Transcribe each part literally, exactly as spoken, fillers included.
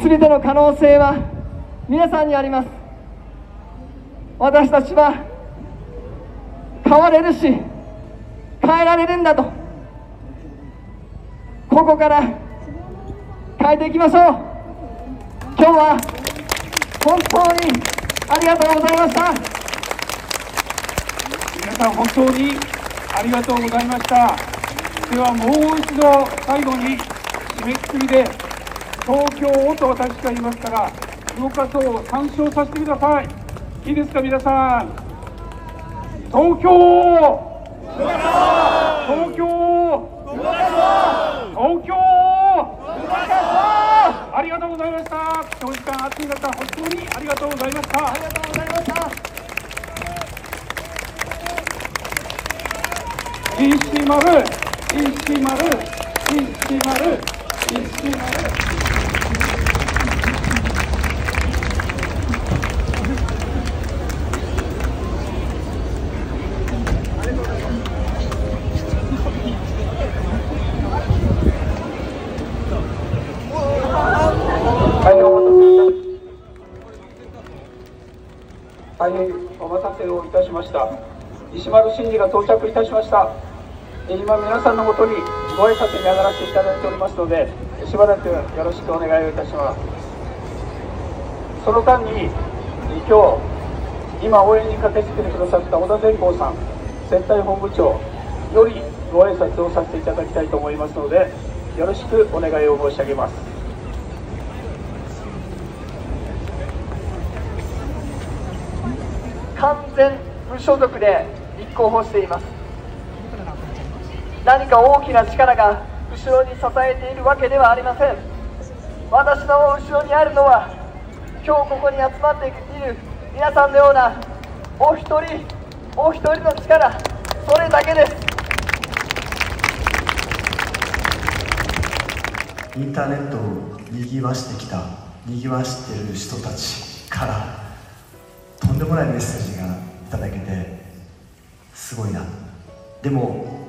全ての可能性は皆さんにあります。私たちは変われるし変えられるんだと、ここから変えていきましょう。今日は本当にありがとうございました。 皆さん本当にありがとうございました。ではもう一度最後に締めくくりで東京をと私が言いますから動かそうを参照させてください。いいですか皆さん。東京東京東京ありがとうございました。長時間暑い中本当にありがとうございました。 ありがとうございました。 石丸石丸石丸石丸大変お待たせをいたしました。石丸真二が到着いたしました。今皆さんのもとにご挨拶に上がらせていただいておりますので、しばらくよろしくお願いをいたします。その間に今日今応援に駆けつけてくださった小田善光さん選対本部長よりご挨拶をさせていただきたいと思いますので、よろしくお願いを申し上げます。 完全無所属で立候補しています。何か大きな力が後ろに支えているわけではありません。私の後ろにあるのは今日ここに集まっている皆さんのようなお一人お一人の力、それだけです。 インターネットをにぎわしてきたにぎわしている人たちからとんでもないメッセージがいただけてすごいな。でも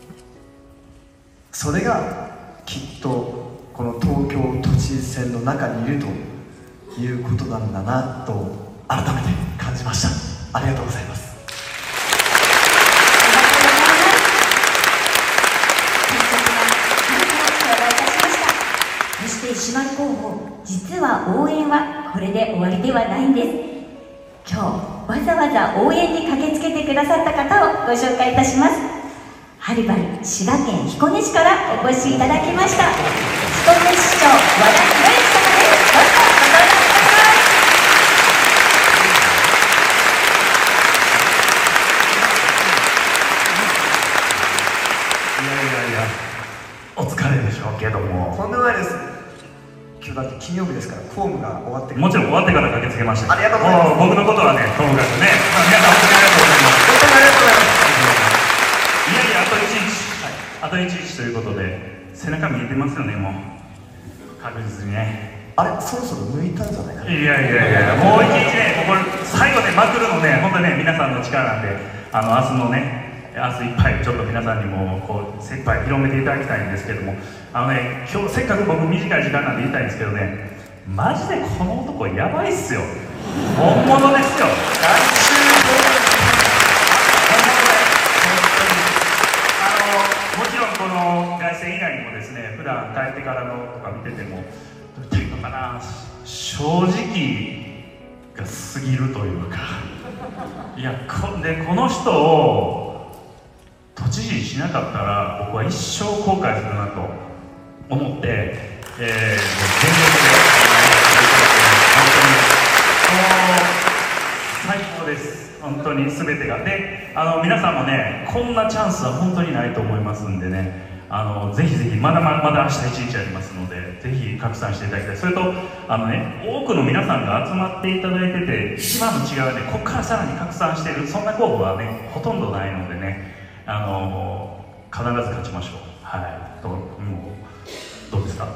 それがきっとこの東京都知事選の中にいるということなんだなと改めて感じました。ありがとうございます。 そして石丸候補、実は応援はこれで終わりではないんです。今日わざわざ応援に駆けつけてくださった方をご紹介いたします。はるばる滋賀県彦根市からお越しいただきました彦根市長和田博之様です。どうぞお答えください。 いやいやいやお疲れでしょうけども、 とんでもないです。今日だって金曜日ですから公務が終わってから。 もちろん終わってから駆けつけました。 ありがとうございます。 僕のことはねともかくね、まあ、皆さん本当にありがとうございます。 本当にありがとうございます。 いやいやあといちにち、はい、あといちにちということで背中見えてますよね。もう確実にね。 あれそろそろ抜いたんじゃないかな。 いやいやいやもういちにちね、もうこれ最後ねまくるのね本当にね皆さんの力なんで、あの明日のね明日いっぱいちょっと皆さんにもこう精一杯広めていただきたいんですけども、あのね今日せっかく僕短い時間なんで言いたいんですけどね、マジでこの男やばいっすよ。本物ですよ。もちろんこの凱旋以外にもですね、普段帰ってからのとか見ててもどう言ったらいいのかな、正直が過ぎるというかいやこでこの人を都知事にしなかったら僕は一生後悔するなと思って、えー、全力で本当にもう最高です。本当に全てがで、あの皆さんもねこんなチャンスは本当にないと思いますんでね、あのぜひぜひまだまだまだ明日一日ありますので、ぜひ拡散していただきたい。それとあのね多くの皆さんが集まっていただいてて、一番の違いはねここからさらに拡散しているそんな候補はねほとんどないのでね、あの必ず勝ちましょう。はいどう、もうどうですか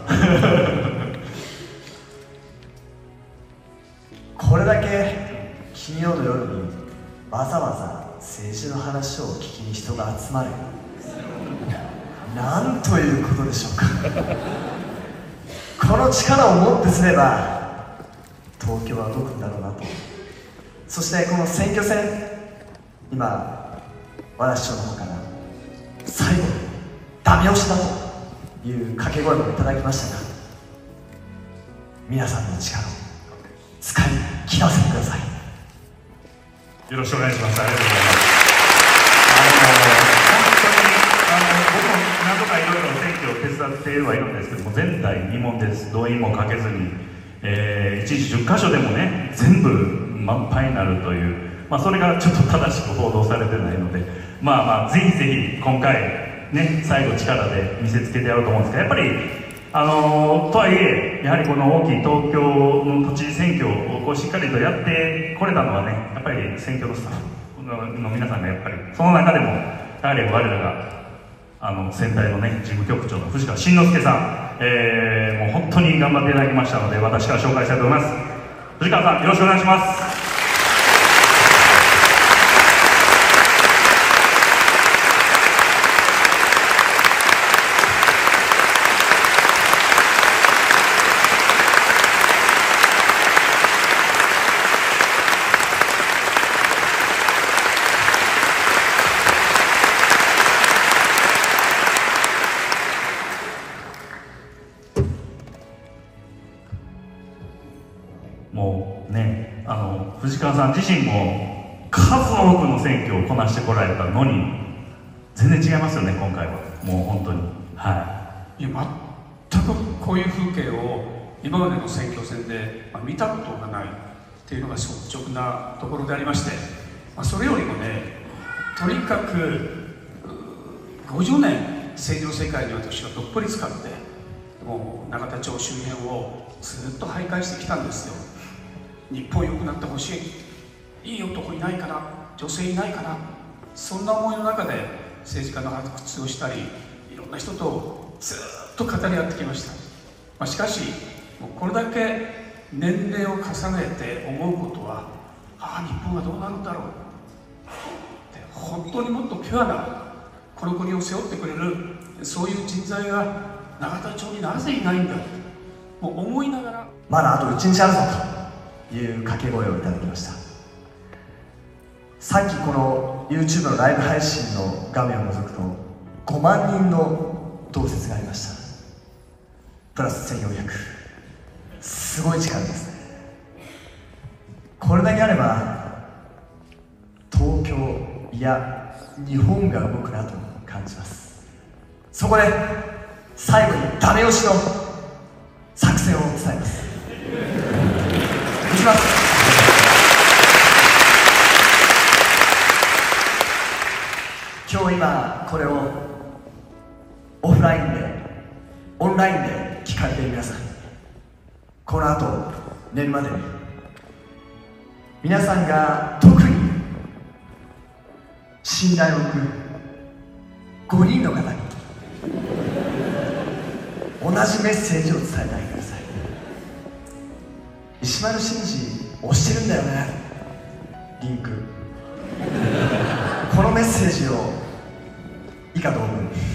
これだけ金曜の夜にわざわざ政治の話を聞きに人が集まる、なんということでしょうかこの力をもってすれば東京は動くんだろうなと。そしてこの選挙戦、今和田市長の方から最後ダメ押しだという掛け声もいただきましたが、皆さんの力を使い切らせてください。 よろしくお願いします。ありがとうございます。あの僕も何度かいろいろ選挙を手伝ってはいるんですけども、前代未聞です。動員もかけずに、えー、一時じゅっかしょでもね全部満杯になるという、まあ、それがちょっと正しく報道されてないので、まあまあぜひぜひ今回ね最後力で見せつけてやろうと思うんですが、やっぱりあのー、とはいえやはりこの大きい東京の都知事選挙をこうしっかりとやってこれたのはね、やっぱり選挙のスタッフの皆さんがやっぱりその中でもやはり我らがあの先代のね事務局長の藤川慎之介さん、えー、もう本当に頑張っていただきましたので、私から紹介したいと思います。藤川さん、よろしくお願いします。もうね、あの藤川さん自身も数多くの選挙をこなしてこられたのに全然違いますよね、今回は。もう本当に、はい、 いや全くこういう風景を今までの選挙戦で、まあ、見たことがないっていうのが率直なところでありまして、まあ、それよりもね、とにかくごじゅうねん政治の世界に私はどっぷり使ってもう永田町周辺をずっと徘徊してきたんですよ。日本良くなってほしい、いい男いないかな、女性いないかな、そんな思いの中で政治家の発掘をしたり、いろんな人とずっと語り合ってきました。まあ、しかしもうこれだけ年齢を重ねて思うことは、ああ日本はどうなるんだろうって、本当にもっとピュアなこの国を背負ってくれるそういう人材が永田町になぜいないんだともう思いながら、 まだあといちにちあるぞという掛け声をいただきました。さっきこの YouTube のライブ配信の画面を覗くとごまんにんの同説がありました。プラスせんよんひゃく、すごい力ですね。これだけあれば東京、いや日本が動くなと感じます。そこで最後にダメ押しの作戦を伝えます。いきます。今日今これをオフラインでオンラインで聞かれている皆さん、この後寝るまでに皆さんが特に信頼を置くごにんの方に同じメッセージを伝えてあげてください。石丸伸二押してるんだよね、リンク。このメッセージを以下同文